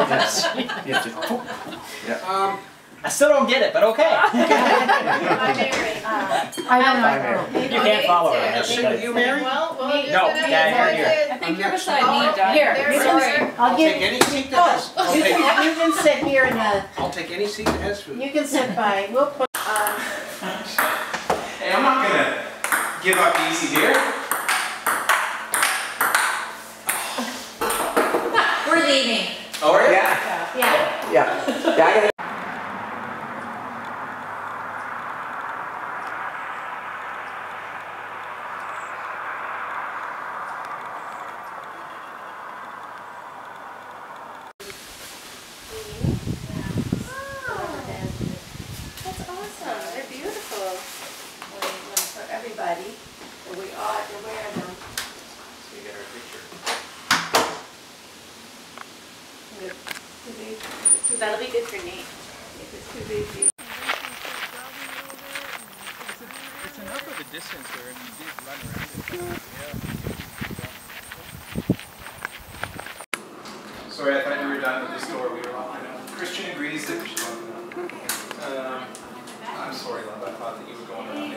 Yeah. I still don't get it, but okay. I don't know. You can't follow her. You, Mary? Well, No, Dad, you're here. I think you're beside me, Dad. Here, Sorry. I'll take any seat that has. You can sit here in the. I'll take any seat that has food. You can sit by. We'll put. Hey, I'm not gonna give up easy here. We're leaving. Oh, are you? Yeah. Yeah, I gotta. That's awesome. They're beautiful. For everybody, so we ought to wear them. So you get our picture. That'll be good for Nate. If it's too big. It's enough of a distance where you did run around it. Yeah. Sorry, I thought you were done with the store. We were all, I know. Christian agrees that I'm sorry, love. I thought that you were going around.